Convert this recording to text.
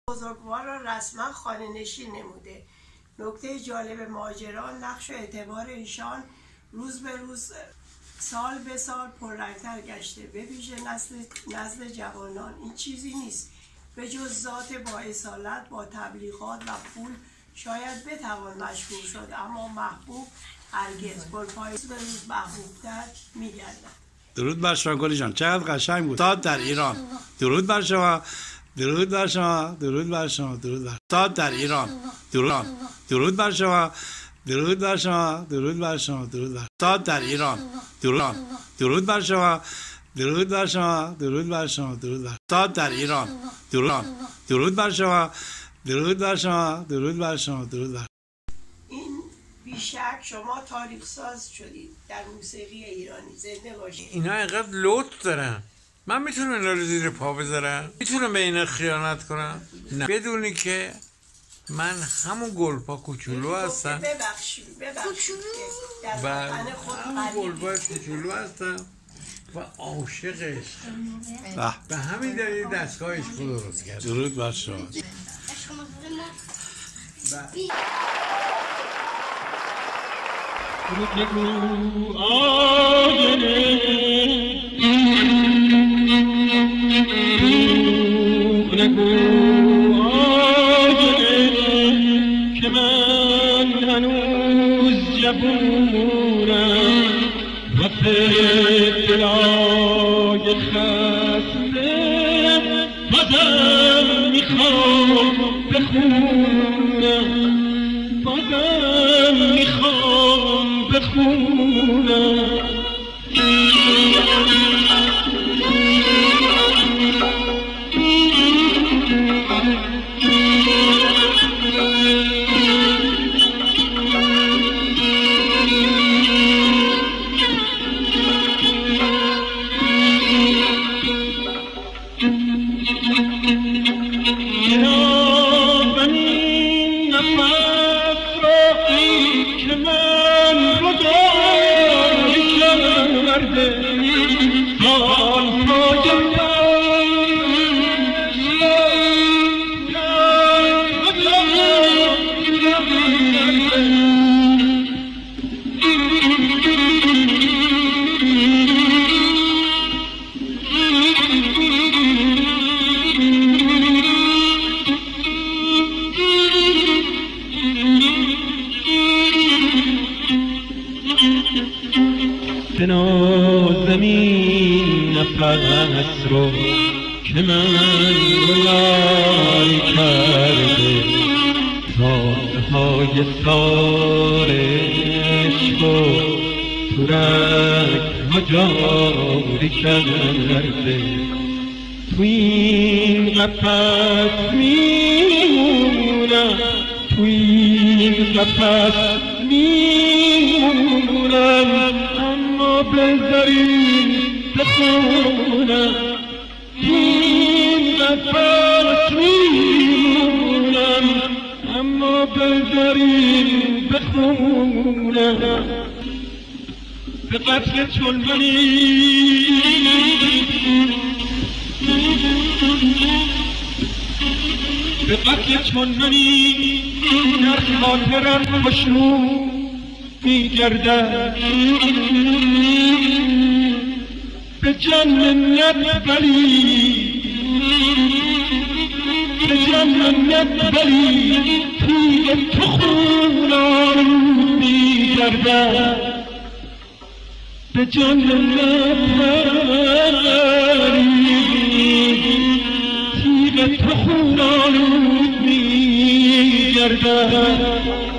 بزرگوار را رسما خانه‌نشین نموده. نکته جالب ماجرا نقش و اعتبار ایشان روز به روز سال به سال پررنگتر گشته، به ویژه نسل جوانان. این چیزی نیست به جز ذات با اصالت، با تبلیغات و پول شاید بتوان مشهور شد، اما محبوب هرگز. گلپایه به روز محبوبتر می‌گردد. درود بر شما گلی جان، چقدر قشنگ بود. استاد در ایران. درود بر شما. درود بر شما. درود بر شما. درود بر استاد در ایران. درود بر شما. درود بر شما. درود بر شما. درود بر استاد در ایران. درود بر شما. درود بر شما. درود بر شما. درود بر استاد در ایران. درود بر شما. درود بر شما. درود بر شما. درود بر این بیشک شما تاریخ ساز شدید در موسیقی ایرانی. زنده باشید. اینا اینقدر لطف دارن، من میتونم اینا رو زیر پا بذارم؟ میتونم به اینا خیانت کنم؟ نه، بدونی که من همون گلپا کوچولو هستم. ببخشید که در وطن خود همون گلپا کوچولو هستم و عاشقش. به همین دلیل دستگاهش خود درست کرد. درود بر شما. که من هنوز جوونم و دلای خسته بازم میخوام بخونم، بازم میخوام بخونم. زمین نفس رو که من رویای کرده، ساله های سارش و تورک ها جاری کرده. تو این قفس میمونم، تو این قفس میمونم، اما بذارین بخونم. این قفس میمونم، اما بذارین بخونم. به قتل چلمنی به قتل چلمنی در خاطرم خوشنو میگردد. به جان منت بلی، به جان منت بلی، توی تو خونم میگردد. به جان منت بلی، توی تو خونم میگردد.